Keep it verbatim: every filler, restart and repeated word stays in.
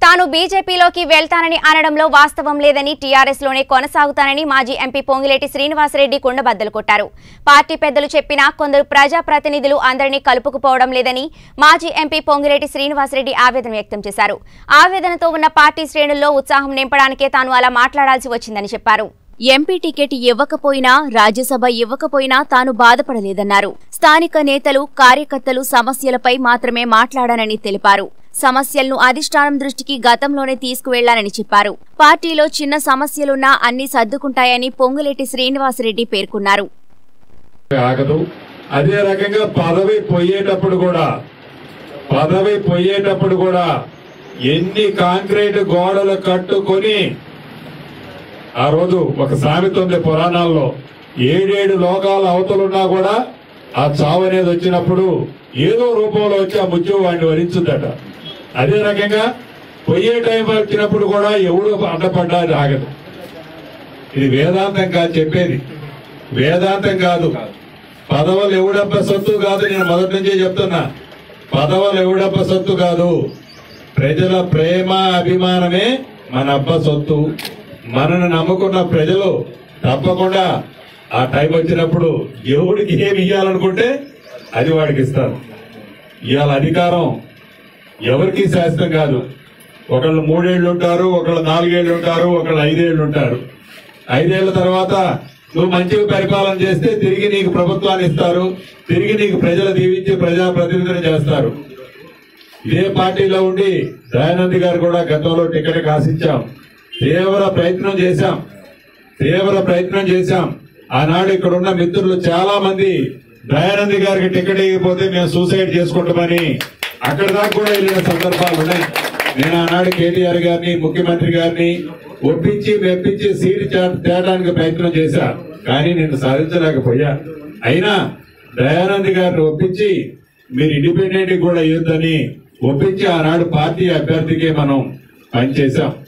తాను బీజేపీలోకి వెళ్తానని అనడంలో వాస్తవం లేదని టీఆర్ఎస్ లోనే కొనసాగుతానని మాజీ ఎంపీ పొంగిలేటి శ్రీనివాసరెడ్డి కుండబద్దలు కొట్టారు. పార్టీ పెద్దలు చెప్పినా కొందరు ప్రజా ప్రతినిధులు అందరినీ కలుపుకుపోవడం లేదని మాజీ ఎంపీ పొంగిలేటి శ్రీనివాసరెడ్డి ఆవేదన వ్యక్తం చేశారు. ఆవేదనతో ఉన్న పార్టీ శ్రేణుల్లో ఉత్సాహం నింపడానికే తాను అలా మాట్లాడాల్సి వచ్చిందని చెప్పారు. ఎంపీ టికెట్ ఇవ్వకపోయినా రాజ్యసభ ఇవ్వకపోయినా తాను బాధపడలేదన్నారు. స్థానిక నేతలు కార్యకర్తలు సమస్యలపై మాత్రమే మాట్లాడానని తెలిపారు. సమస్యలను అధిష్టానం దృష్టికి గతంలోనే తీసుకువెళ్లాలని చెప్పారు. పార్టీలో చిన్న సమస్యలున్నా అన్ని సర్దుకుంటాయని పొంగులేటి శ్రీనివాసరెడ్డి పేర్కొన్నారు. అదే రకంగా పదవి పోయేటప్పుడు కూడా పదవి పోయేటప్పుడు కూడా ఎన్ని కాంక్రీట్ గోడలు కట్టుకొని ఆ రోజు ఒక సామెత ఉంది పురాణాల్లో, ఏడేడు లోకాల అవతలున్నా కూడా ఆ చావు అనేది వచ్చినప్పుడు ఏదో రూపంలో వచ్చి ఆ ముత్యం వాడిని వరించుద్దట. అదే రకంగా పోయే టైం వచ్చినప్పుడు కూడా ఎవడు అడ్డపడ్డా ఆగదు. ఇది వేదాంతం కాదు చెప్పేది, వేదాంతం కాదు. పదవులు ఎవడబ్బ సొత్తు కాదు. నేను మొదటి నుంచే చెప్తున్నా, పదవులు ఎవడబ్బ సొత్తు కాదు. ప్రజల ప్రేమ అభిమానమే మన అబ్బ సొత్తు. మనను నమ్ముకున్న ప్రజలు తప్పకుండా ఆ టైం వచ్చినప్పుడు ఎవడికి ఏమి ఇవ్వాలనుకుంటే అది వాడికి ఇస్తారు. ఇవాళ అధికారం ఎవరికి శాశ్వతం కాదు. ఒకళ్ళు మూడేళ్లు ఉంటారు, ఒకళ్ళు నాలుగేళ్లు ఉంటారు, ఒకళ్ళు ఐదేళ్లు ఉంటారు. ఐదేళ్ల తర్వాత నువ్వు మంచిగా పరిపాలన చేస్తే తిరిగి నీకు ప్రభుత్వాన్ని ఇస్తారు, తిరిగి నీకు ప్రజలు దీవించి ప్రజాప్రతినిధులు చేస్తారు. ఇదే పార్టీలో ఉండి దయానంద్ గారు కూడా గతంలో టికెట్ ఆశించాం, తీవ్ర ప్రయత్నం చేశాం తీవ్ర ప్రయత్నం చేశాం ఆనాడు ఇక్కడ ఉన్న మిత్రులు చాలా మంది దయానంద్ గారికి టికెట్ ఇవ్వకపోతే మేము సూసైడ్ చేసుకుంటామని అక్కడ దాకా కూడా వెళ్ళిన సందర్భాలు ఉన్నాయి. నేను ఆనాడు కేటీఆర్ గారిని ముఖ్యమంత్రి గారిని ఒప్పించి మెప్పించి సీటు తేడానికి ప్రయత్నం చేశా, కానీ నేను సాధించలేకపోయా. అయినా దయానంద్ గారిని ఒప్పించి మీరు ఇండిపెండెంట్ కూడా ఇవ్వద్దని ఒప్పించి ఆనాడు పార్టీ అభ్యర్థికే మనం పనిచేశాం.